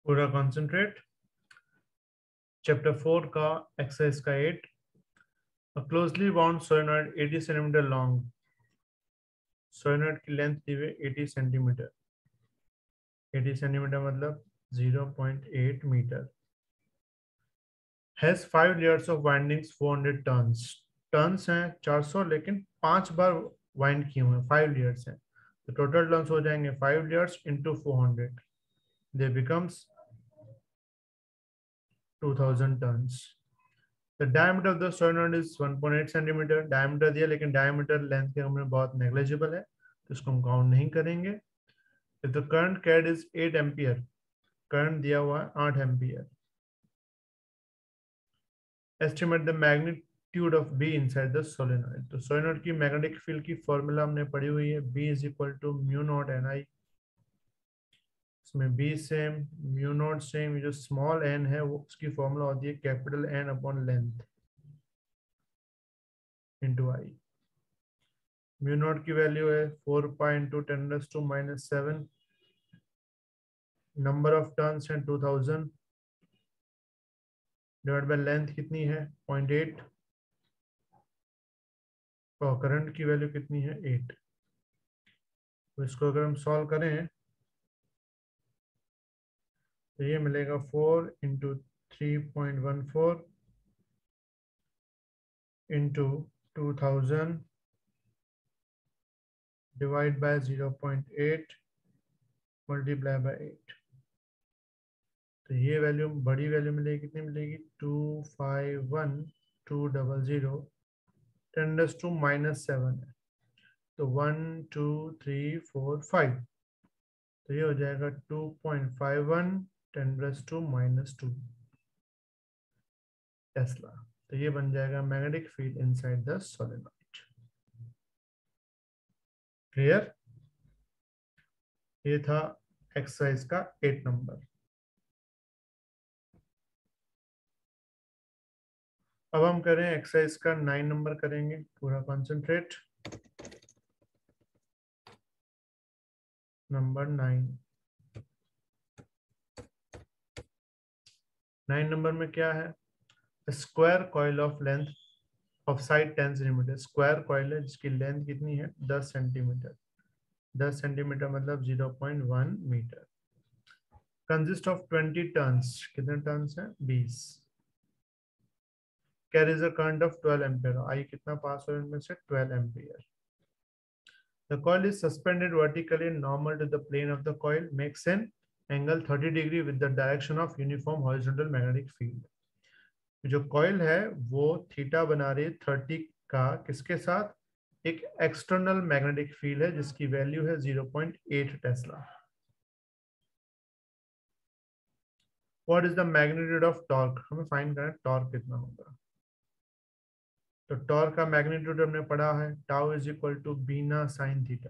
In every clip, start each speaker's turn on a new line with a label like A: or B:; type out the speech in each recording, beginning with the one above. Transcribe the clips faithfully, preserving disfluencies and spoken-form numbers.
A: पूरा concentrate. Chapter four का exercise का eight. A closely wound solenoid eighty centimeter long. Solenoid की length दी हुई अस्सी सेंटीमीटर। अस्सी सेंटीमीटर मतलब zero point eight metre. Has five layers of windings four hundred turns. Turns हैं चार सौ लेकिन पांच बार वाइंड किए हुए हैं, फाइव लेयर्स हैं, तो टोटल टर्न्स हो जाएंगे five layers into four hundred, they becomes two thousand turns. The diameter of the solenoid is one point eight centimeter. Diameter दिया लेकिन diameter लेंथ के हमने बहुत negligible है तो इसको हम काउंट नहीं करेंगे। If the current carried is eight ampere, current दिया हुआ है आठ ampere. Estimate the magnitude of B inside the solenoid. तो solenoid की मैग्नेटिक फील्ड की फॉर्मूला हमने पढ़ी हुई है, B is equal to mu naught Ni। इसमें B same, mu naught same, जो स्मॉल n है वो उसकी फॉर्मूला होती है capital N upon length into I. Mu naught की वैल्यू है four pi into ten to minus seven. Number of turns हैं two thousand divide by length कितनी है पॉइंट एट, और करंट की वैल्यू कितनी है एट। तो इसको अगर हम सॉल्व करें तो ये मिलेगा four into three point one four into two thousand divide by zero point eight multiply by eight. तो ये वैल्यू बड़ी वैल्यू मिलेगी, कितनी मिलेगी two five one two double zero ten to minus seven है, तो one two three four five, तो ये हो जाएगा two point five one ten plus two minus two tesla. तो ये बन जाएगा magnetic field inside the solenoid. Clear? ये था एक्सरसाइज का एट नंबर। अब हम करें एक्सरसाइज का नाइन नंबर करेंगे, पूरा concentrate. Number nine. Nine number में क्या है? Square coil of length of side ten centimetre. Square coil है जिसकी लेंथ कितनी है दस सेंटीमीटर। दस सेंटीमीटर मतलब zero point one metre. Consist of twenty turns. कितने टर्न्स हैं? बीस। Carries a current of twelve ampere. I कितना पास हो इनमें से? Twelve ampere. The coil is suspended vertically normal to the plane of the coil, makes an angle thirty degree with the direction of uniform horizontal magnetic field. जो coil है वो theta बना रही है थर्टी का, किसके साथ? एक एक्सटर्नल मैग्नेटिक फील्ड है जिसकी वैल्यू है zero point eight tesla. What is the magnitude of torque? हमें फाइंड करना है टॉर्क कितना होगा। तो टॉर्क का मैग्नीट्यूड हमने पढ़ा है, tau is equal to BINA sine theta.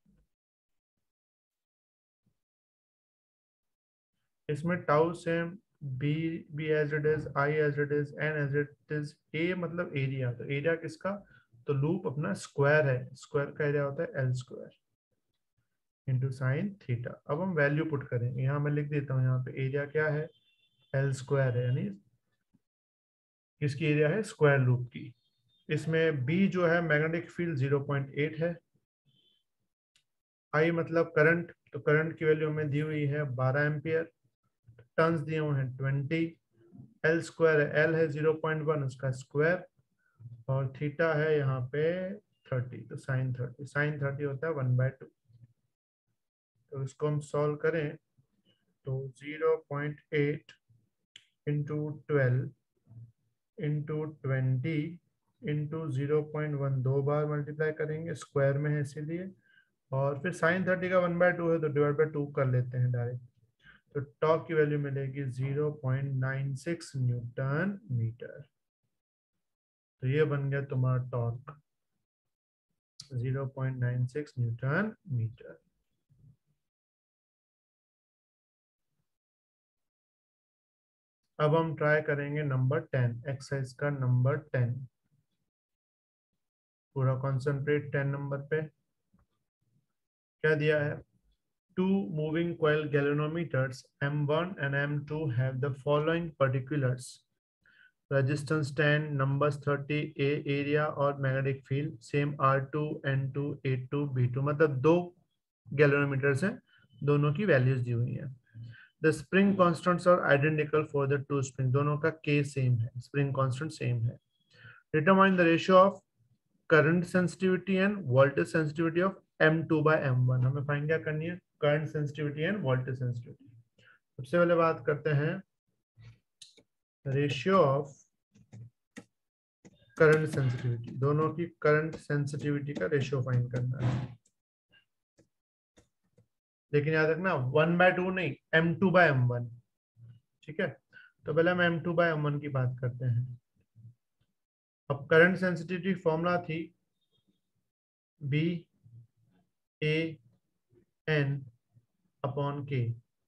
A: इसमें tau same, B B as it is, I as it is, N as it is, A मतलब एरिया। तो एरिया किसका? तो लूप अपना स्क्वायर है, स्क्वायर का एरिया होता है L square into sine theta. अब हम वैल्यू पुट करेंगे, यहाँ मैं लिख देता हूँ, यहाँ पे एरिया क्या है? एल स्क्वायर है, यानी किसकी एरिया है? स्क्वायर लूप की। इसमें बी जो है magnetic field zero point eight है। आई मतलब करंट, तो करंट की वैल्यू हमें दी हुई है बारह एम्पियर। टर्न्स दिए हुए हैं ट्वेंटी। एल स्क्वायर है, एल है ज़ीरो पॉइंट वन उसका स्क्वायर, और थीटा है यहाँ पे थर्टी, तो साइन थर्टी। साइन थर्टी होता है वन बाय टू। तो इसको हम सॉल्व करें तो zero point eight into twelve into twenty into zero point one, दो बार मल्टीप्लाई करेंगे, स्क्वायर में है इसीलिए, और फिर साइन थर्टी का वन बाय टू है तो डिवाइड बाय टू कर लेते हैं डायरेक्ट। तो टॉर्क की वैल्यू मिलेगी zero point nine six newton metre. तो ये बन गया तुम्हारा torque, zero point nine six newton metre. अब हम ट्राई करेंगे नंबर टेन, एक्सरसाइज का नंबर टेन। पूरा कॉन्सेंट्रेट टेन नंबर पे। क्या दिया है? two moving coil galvanometers M one and M two have the following particulars: resistance ten, numbers thirty, A area और magnetic field same R two, N two, A two, B two, मतलब दो galvanometers हैं, दोनों की values दी हुई हैं। The spring constants are identical for the two spring, दोनों का K same है, spring constant same है। Determine the ratio of current sensitivity and voltage sensitivity of M two by M one, हमें फाइंड क्या करनी है, current sensitivity and voltage sensitivity. सबसे पहले बात करते हैं रेशियो ऑफ करंट सेंसिटिविटी, दोनों की करंट सेंसिटिविटी का रेशियो फाइंड करना है। लेकिन याद रखना वन बाय टू नहीं, M two by M one, ठीक है। तो पहले हम M two by M one की बात करते हैं। अब करंट सेंसिटिविटी फॉर्मूला थी B A N upon K,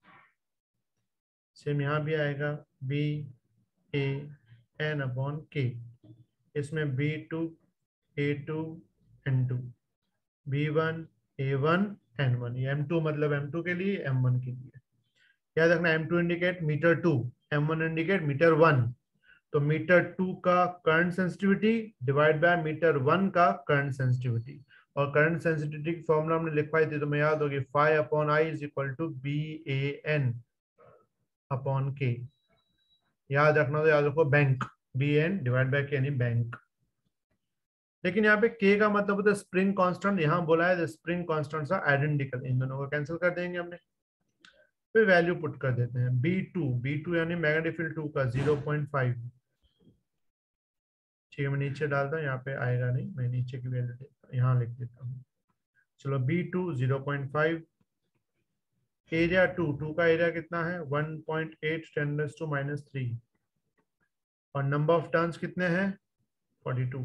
A: same यहाँ भी आएगा B A N upon K. इसमें B two A two N two, B one A one N one, ये एम टू मतलब एम टू के लिए, एम वन के लिए। याद रखना M two indicate meter two, M one indicate meter one. तो मीटर टू का current sensitivity divide by meter one का करंट सेंसिटिविटी, और करंट सेंसिटिविटी की फॉर्मूला हमने लिखवाई थी तो मैं याद होगी five upon I is equal to B A N upon K. याद रखना तो याद रखो bank, B N divide by के यानी बैंक। लेकिन यहाँ पे के का मतलब होता है स्प्रिंग कांस्टेंट, यहाँ बोला है स्प्रिंग कांस्टेंट्स आर आइडेंटिकल, इन दोनों को कैंसिल कर देंगे हमने, फिर वैल्यू पुट कर देते हैं। बी टू, बी टू यानी मैग्नेटिक फील्ड टू का ज़ीरो पॉइंट फाइव, ठीक है। मैं नीचे डालता हूँ, यहाँ पे आएगा नहीं, मैं नीचे की वैल्यू देता हूँ, यहाँ लिख देता हूँ। चलो B two zero point five, area two, two का एरिया कितना है one point eight ten raise to minus three, और नंबर ऑफ टर्न्स कितने हैं forty two,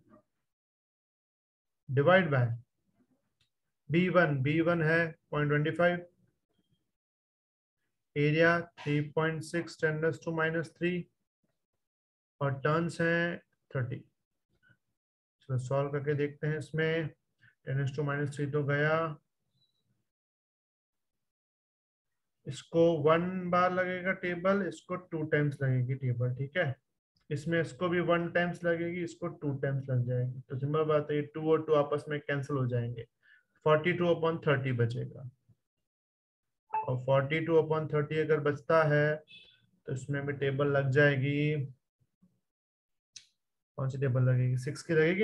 A: divide by B one, B one है point twenty five, area three point six ten raise to minus three, और turns हैं thirty. चलो solve करके देखते हैं। इसमें ten raise to minus three तो गया, इसको वन बार लगेगा टेबल, इसको टू टाइम्स लगेगी टेबल, ठीक है। इसमें इसको भी वन टाइम्स लगेगी, इसको टू टाइम्स लग जाएगी। तो सिंपल बात है टू और टू आपस में कैंसिल हो जाएंगे, फोर्टी टू अपॉन थर्टी बचेगा, और फोर्टी टू अपॉन थर्टी अगर बचता है तो इसमें भी टेबल लग जाएगी। कौन सी टेबल लगेगी, सिक्स की लगेगी,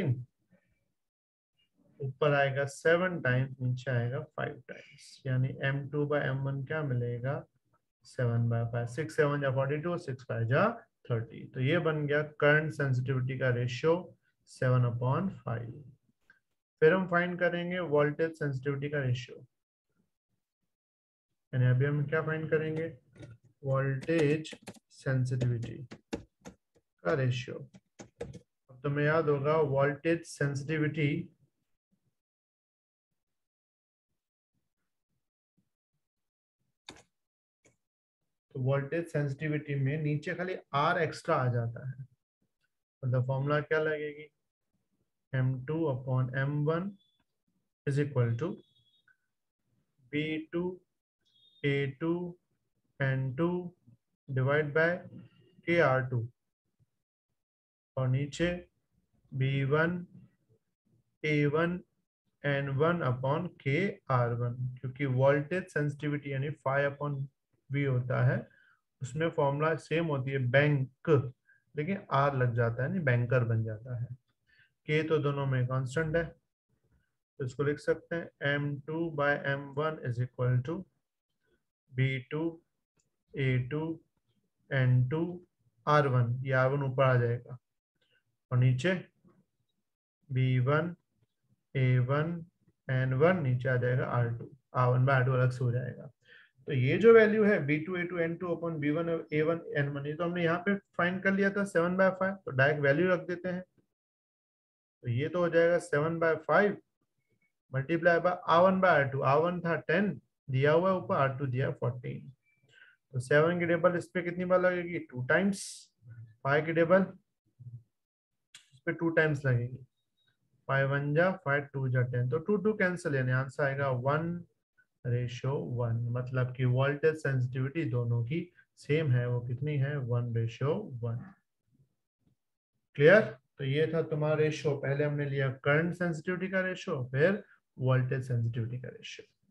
A: ऊपर आएगा सेवन टाइम्स, नीचे आएगा फाइव टाइम्स, यानी M two by M one क्या मिलेगा seven by five, six seven जा फोर्टी टू, सिक्स फाइव जा थर्टी। तो ये बन गया करंट सेंसिटिविटी का रेशियो सेवन अपॉन फाइव। फिर हम फाइंड करेंगे वोल्टेज सेंसिटिविटी का रेशियो, यानी अभी हम क्या फाइंड करेंगे, वोल्टेज सेंसिटिविटी का रेशियो। अब तुम्हें याद होगा वोल्टेज सेंसिटिविटी तो वोल्टेज सेंसिटिविटी में नीचे खाली आर एक्स्ट्रा आ जाता है, मतलब फॉर्मूला क्या लगेगी M two upon M one is equal to B two A two N two divide by K R two, और नीचे B one A one N one upon K R one, क्योंकि voltage sensitivity यानी five upon V होता है, उसमें formula same होती है bank, लेकिन आर लग जाता है, नहीं बैंकर बन जाता है। के तो दोनों में कांस्टेंट है, तो इसको लिख सकते हैं M two by M one is equal to B two A two N two R one, ये आर वन ऊपर आ जाएगा, और नीचे B one A one N one, नीचे आ जाएगा R two, R one by R two अलग से हो जाएगा। तो ये जो वैल्यू है B two A two N two upon B one A one N one, ये तो हमने यहाँ पे फाइंड कर लिया था सेवन बाय फाइव, तो डायरेक्ट वैल्यू रख देते हैं। तो ये तो हो जाएगा seven by five multiply by R one by R two, R one था टेन दिया हुआ है ऊपर, आर टू दिया फोर्टीन, तो सेवन की टेबल इस पे कितनी बार लगेगी टू टाइम्स, फाइव की टेबल इस पे टू टाइम्स लगेगी, फाइव वन जा फाइव टू जा टेन, तो टू टू कैंसिल, यानी आंसर आएगा वन रेशो वन, मतलब कि वोल्टेज सेंसिटिविटी दोनों की सेम है, वो कितनी है, वन रेशो वन। क्लियर? तो ये था तुम्हारा रेशो। पहले हमने लिया करंट सेंसिटिविटी का रेशो, फिर वोल्टेज सेंसिटिविटी का रेशो।